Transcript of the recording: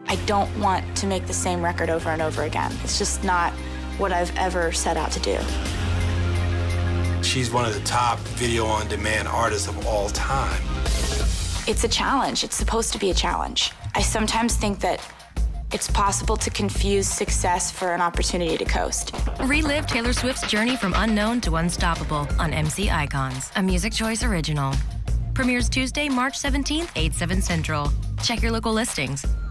I don't want to make the same record over and over again. It's just not what I've ever set out to do. She's one of the top video-on-demand artists of all time. It's a challenge. It's supposed to be a challenge. I sometimes think that it's possible to confuse success for an opportunity to coast. Relive Taylor Swift's journey from unknown to unstoppable on MC Icons, a Music Choice original. Premieres Tuesday, March 17th, 8/7 Central. Check your local listings.